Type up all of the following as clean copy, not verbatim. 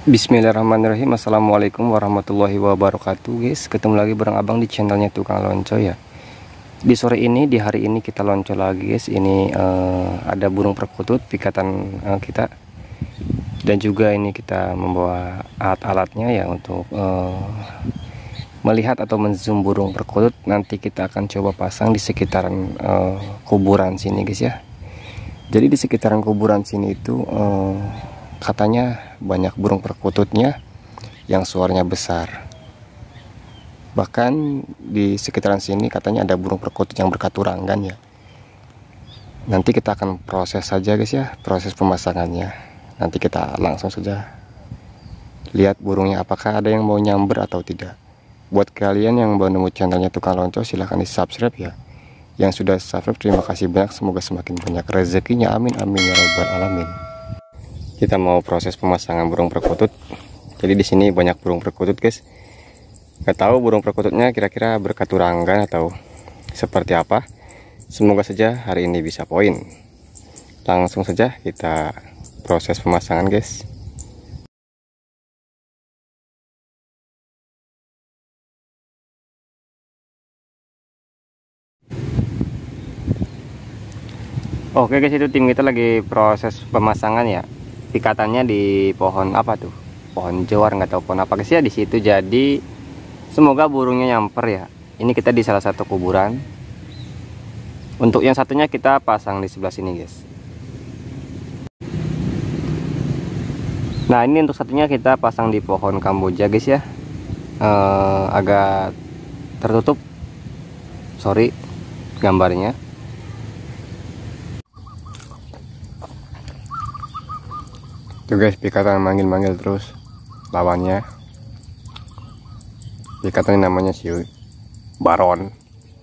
Bismillahirrahmanirrahim. Assalamualaikum warahmatullahi wabarakatuh, guys. Ketemu lagi bareng abang di channelnya Tukang Lonco ya. Di sore ini, di hari ini kita lonco lagi, guys. Ini ada burung perkutut pikatan kita, dan juga ini kita membawa alat-alatnya ya untuk melihat atau menzoom burung perkutut. Nanti kita akan coba pasang di sekitaran kuburan sini, guys ya. Jadi di sekitaran kuburan sini itu katanya banyak burung perkututnya yang suaranya besar. Bahkan di sekitaran sini katanya ada burung perkutut yang berkaturangan ya. Nanti kita akan proses saja, guys ya, proses pemasangannya. Nanti kita langsung saja lihat burungnya apakah ada yang mau nyamber atau tidak. Buat kalian yang baru nemu channelnya Tukang Lonco, silahkan di subscribe ya. Yang sudah subscribe terima kasih banyak, semoga semakin banyak rezekinya, amin amin ya robbal alamin. Kita mau proses pemasangan burung perkutut. Jadi di sini banyak burung perkutut, guys. Gak tahu burung perkututnya kira-kira berkaturangan atau seperti apa. Semoga saja hari ini bisa poin. Langsung saja kita proses pemasangan, guys. Oke, guys, itu tim kita lagi proses pemasangan ya. Pikatannya di pohon apa tuh, pohon jawar, nggak tahu pohon apa, guys ya, di situ. Jadi semoga burungnya nyamper ya. Ini kita di salah satu kuburan. Untuk yang satunya kita pasang di sebelah sini, guys. Nah, ini untuk satunya kita pasang di pohon kamboja, guys ya. Agak tertutup, sorry gambarnya. Tuh, guys, pikatan manggil-manggil terus lawannya. Pikatan ini namanya si Baron.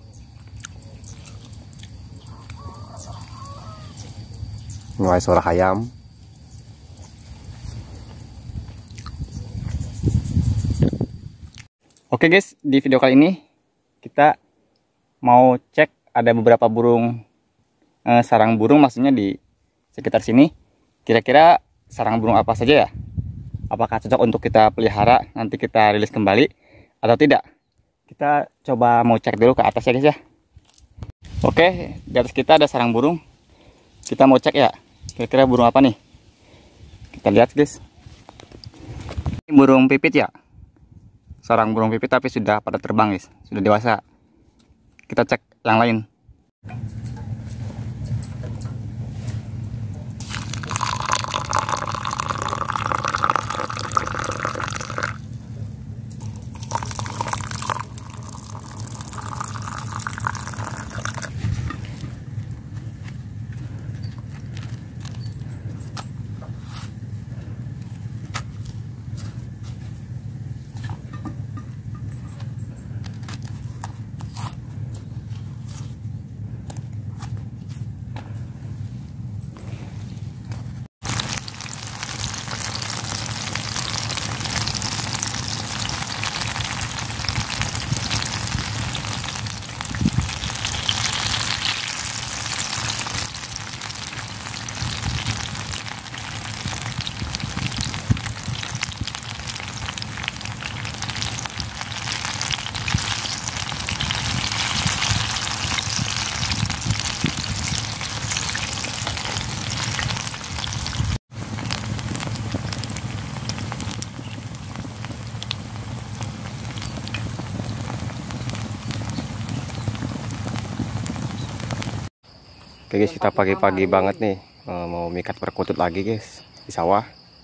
Mulai suara ayam. Oke, guys, di video kali ini kita mau cek ada beberapa burung, sarang burung maksudnya di sekitar sini. Kira-kira sarang burung apa saja ya? Apakah cocok untuk kita pelihara, nanti kita rilis kembali atau tidak? Kita coba mau cek dulu ke atas ya, guys ya. Oke, di atas kita ada sarang burung. Kita mau cek ya, kira-kira burung apa nih? Kita lihat, guys. Ini burung pipit ya. Sarang burung pipit tapi sudah pada terbang, guys. Sudah dewasa. Kita cek yang lain. Oke, guys, kita pagi-pagi banget nih mau mikat perkutut lagi, guys, di sawah.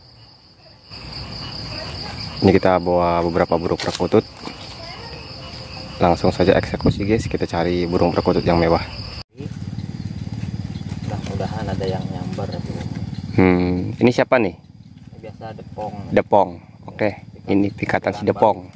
Ini kita bawa beberapa burung perkutut. Langsung saja eksekusi, guys. Kita cari burung perkutut yang mewah. Mudah-mudahan ada yang nyamber. Ini siapa nih? Biasa Depong. Depong. Oke, ini pikatan si Depong.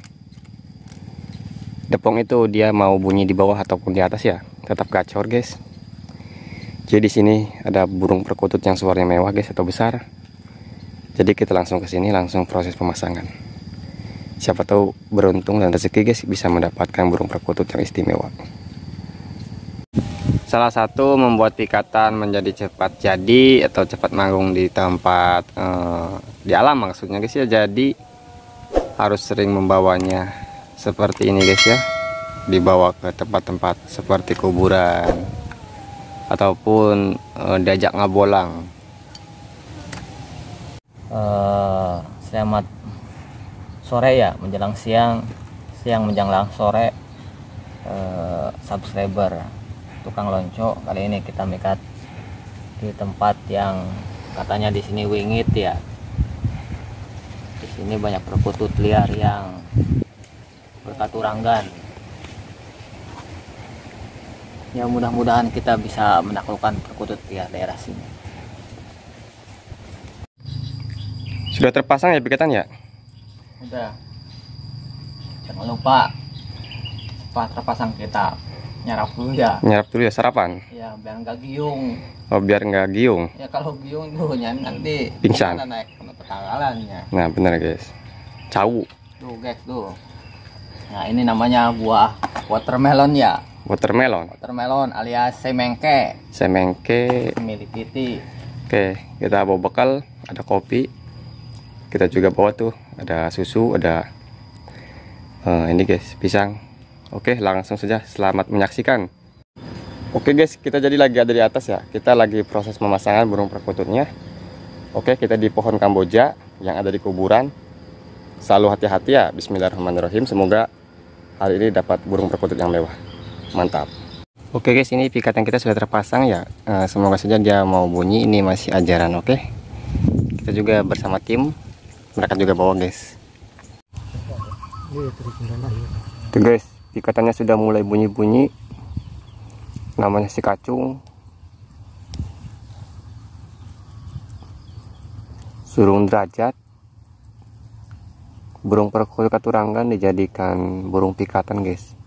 Depong itu dia mau bunyi di bawah ataupun di atas ya, tetap gacor, guys. Jadi di sini ada burung perkutut yang suaranya mewah, guys, atau besar. Jadi kita langsung ke sini, langsung proses pemasangan. Siapa tahu beruntung dan rezeki, guys, bisa mendapatkan burung perkutut yang istimewa. Salah satu membuat pikatan menjadi cepat jadi atau cepat manggung di tempat di alam maksudnya guys ya. Jadi harus sering membawanya seperti ini guys ya, dibawa ke tempat-tempat seperti kuburan ataupun diajak ngabolang. Selamat sore ya, menjelang siang menjelang sore. Subscriber tukang lonco, kali ini kita mikat di tempat yang katanya di sini wingit ya. Di sini banyak perkutut liar yang berkaturangan. Ya mudah-mudahan kita bisa menaklukkan perkutut liar daerah sini. Sudah terpasang ya pikatan ya? Udah. Jangan lupa setelah terpasang kita nyarap dulu ya. Nyarap dulu ya, sarapan. Ya biar nggak giung. Oh, biar nggak giung. Ya kalau giung tuh nanti Pingsan. naik ke petanggalannya. Nah bener guys, cau. Tuh guys tuh. Nah ini namanya buah watermelon ya. Watermelon Alias semengke. milik Titi. Oke, kita bawa bekal, ada kopi. Kita juga bawa tuh, ada susu, ada ini guys, pisang. Oke, langsung saja, selamat menyaksikan. Oke guys, kita jadi lagi ada di atas ya. Kita lagi proses pemasangan burung perkututnya. Oke, kita di pohon Kamboja yang ada di kuburan. Selalu hati-hati ya, bismillahirrahmanirrahim. Semoga hari ini dapat burung perkutut yang mewah. Mantap. Oke guys, ini pikatan kita sudah terpasang ya. Semoga saja dia mau bunyi. Ini masih ajaran, oke. Kita juga bersama tim. Mereka juga bawa guys. Tuh guys, ikatannya sudah mulai bunyi-bunyi. Namanya si kacung. Surung derajat. Burung perkutut katurangan dijadikan burung pikatan guys.